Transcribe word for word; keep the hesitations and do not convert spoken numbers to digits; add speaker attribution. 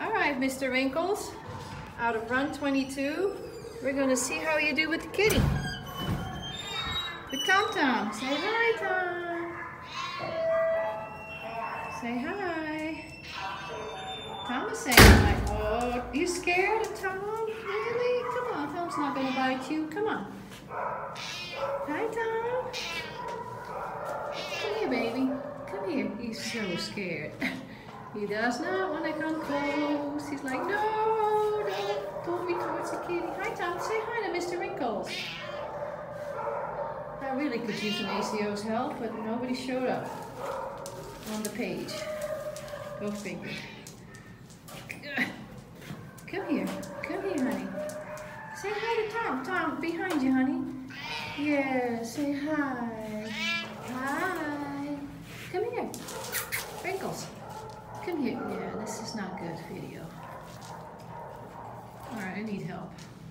Speaker 1: All right, Mister Wrinkles, out of run twenty-two, we're gonna see how you do with the kitty. With Tom Tom. Say hi, Tom. Say hi. Tom is saying hi. Oh, you scared of Tom? Really? Come on, Tom's not gonna bite you. Come on. Hi, Tom. Come here, baby. Come here. He's so scared. He does not want to come close. He's like, no, don't pull me towards the kitty. Hi, Tom. Say hi to Mister Wrinkles. I really could use an A C O's help, but nobody showed up on the page. Go figure. Come here. Come here, honey. Say hi to Tom. Tom, behind you, honey. Yeah, say hi. Hi. Come here. Wrinkles. Come here. Yeah, this is not good video. All right, I need help.